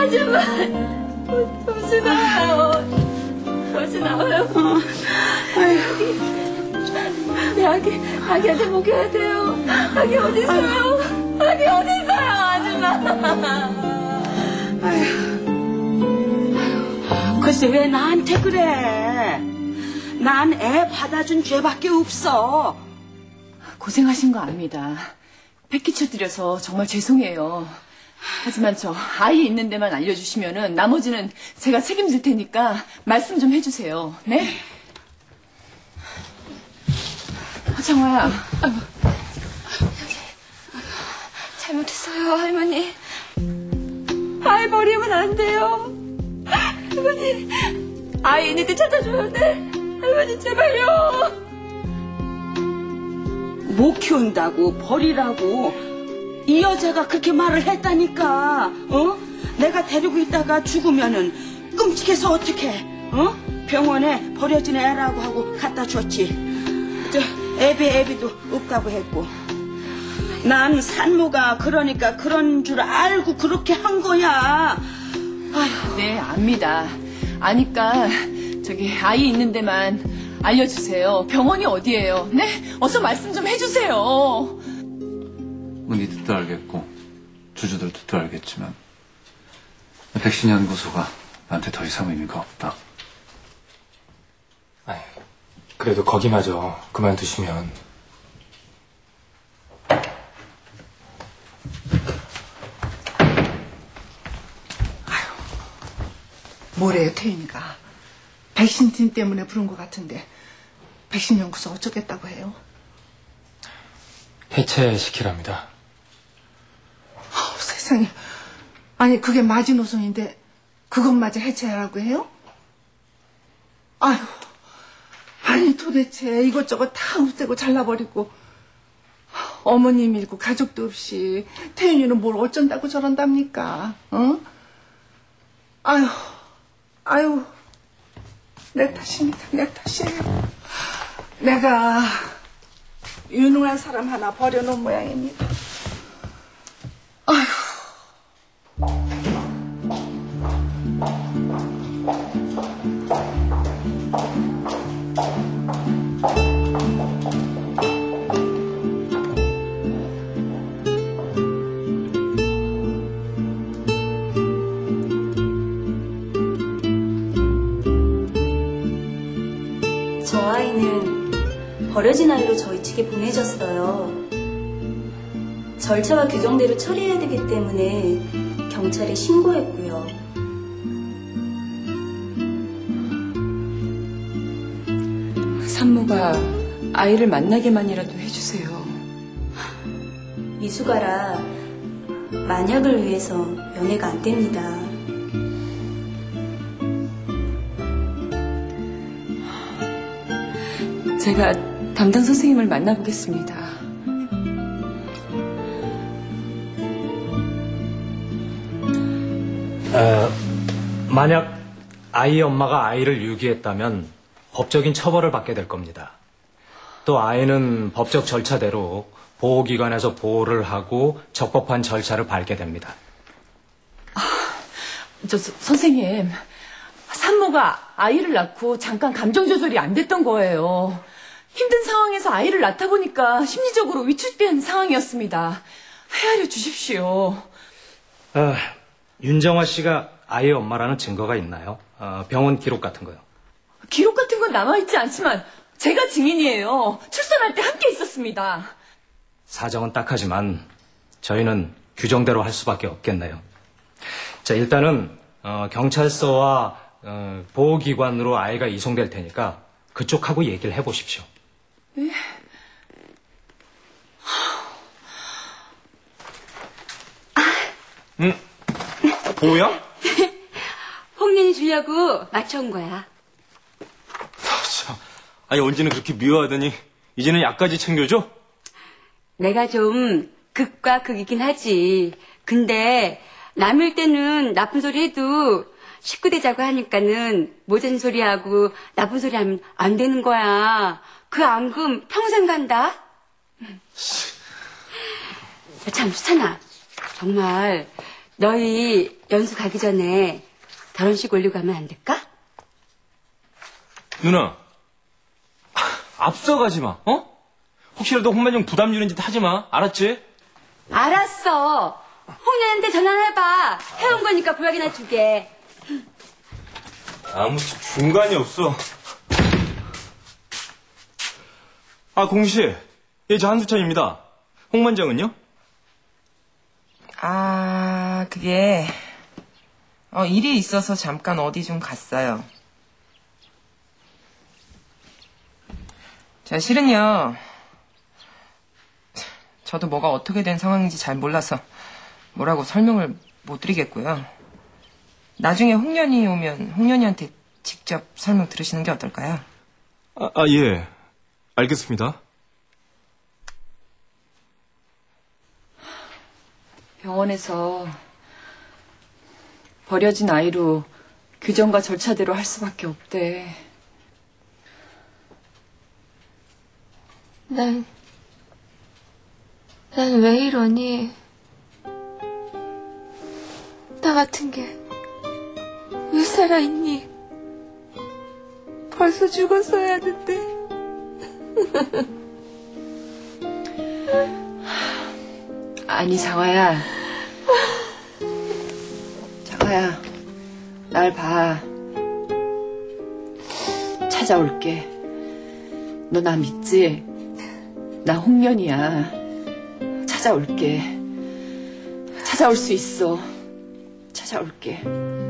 하지만 정신 나와요. 정신 나와요. 내 아기한테 먹여야 돼요. 아기 어디 있어요? 아기 어디 있어요, 아줌마. 글쎄 왜 나한테 그래? 난 애 받아준 죄밖에 없어. 고생하신 거 압니다. 배 끼쳐드려서 정말 죄송해요. 하지만 저 아이 있는 데만 알려주시면은 나머지는 제가 책임질 테니까 말씀 좀 해주세요. 네? 정화야. 잘못했어요, 할머니. 아이 버리면 안 돼요. 할머니, 아이 있는 데 찾아줘야 돼. 할머니, 제발요. 못 키운다고 버리라고 이 여자가 그렇게 말을 했다니까. 내가 데리고 있다가 죽으면은 끔찍해서 어떡해. 병원에 버려진 애라고 하고 갖다 줬지. 애비도 없다고 했고. 난 산모가 그러니까 그런 줄 알고 그렇게 한 거야. 아휴. 네, 압니다. 아니까 저기 아이 있는 데만 알려주세요. 병원이 어디예요? 네? 어서 말씀 좀 해주세요. 은희 뜻도 알겠고 주주들 뜻도 알겠지만 백신 연구소가 나한테 더 이상 의미가 없다. 아이, 그래도 거기마저 그만두시면. 뭐래요, 태인이가. 백신팀 때문에 부른 것 같은데 백신 연구소 어쩌겠다고 해요? 해체시키랍니다. 세상에. 아니 그게 마지노선인데 그것마저 해체하라고 해요? 아유, 아니 도대체 이것저것 다 없애고 잘라버리고 어머님 일고 가족도 없이 태윤이는 뭘 어쩐다고 저런답니까? 아유, 내 탓입니다. 내 탓이에요. 내가 유능한 사람 하나 버려놓은 모양입니다. 아휴. 저 아이는 버려진 아이로 저희 측에 보내졌어요. 절차와 규정대로 처리해야 되기 때문에 경찰에 신고했고요. 산모가 아이를 만나게만이라도 해주세요. 미숙아라 만약을 위해서 연애가 안 됩니다. 제가 담당 선생님을 만나보겠습니다. 만약 아이의 엄마가 아이를 유기했다면 법적인 처벌을 받게 될 겁니다. 또 아이는 법적 절차대로 보호기관에서 보호를 하고 적법한 절차를 밟게 됩니다. 선생님, 산모가 아이를 낳고 잠깐 감정 조절이 안 됐던 거예요. 힘든 상황에서 아이를 낳다 보니까 심리적으로 위축된 상황이었습니다. 헤아려 주십시오. 윤정화 씨가 아이의 엄마라는 증거가 있나요? 병원 기록 같은 거요. 기록 같은 건 남아있지 않지만 제가 증인이에요. 출산할 때 함께 있었습니다. 사정은 딱하지만 저희는 규정대로 할 수밖에 없겠네요. 자, 일단은 경찰서와 보호기관으로 아이가 이송될 테니까 그쪽하고 얘기를 해보십시오. 네? 뭐야? 홍련이 주려고 맞춰온 거야. 아니 언제는 그렇게 미워하더니 이제는 약까지 챙겨줘? 내가 좀 극과 극이긴 하지. 근데 남일 때는 나쁜 소리 해도 식구 되자고 하니까는 모자른 소리 하고 나쁜 소리 하면 안 되는 거야. 그 앙금 평생 간다. 참 수찬아, 정말 너희 연수 가기 전에 결혼식 올리고 가면 안 될까? 누나, 앞서가지 마, 어? 혹시라도 홍만정 부담 주는 짓 하지 마, 알았지? 알았어. 홍련한테 전화해봐. 해온 거니까 보약이나 주게. 아무 중간이 없어. 아, 공씨. 예, 저 한수찬입니다. 홍만정은요? 아, 그게, 일이 있어서 잠깐 어디 좀 갔어요. 자, 실은요, 저도 뭐가 어떻게 된 상황인지 잘 몰라서 뭐라고 설명을 못 드리겠고요. 나중에 홍련이 오면 홍련이한테 직접 설명 들으시는 게 어떨까요? 예. 알겠습니다. 병원에서 버려진 아이로 규정과 절차대로 할 수밖에 없대. 난 왜 이러니? 나 같은 게 왜 살아있니? 벌써 죽었어야 하는데. 아니, 장화야. 장화야, 날 봐. 찾아올게. 너 나 믿지? 나 홍련이야. 찾아올게. 찾아올 수 있어. 찾아올게.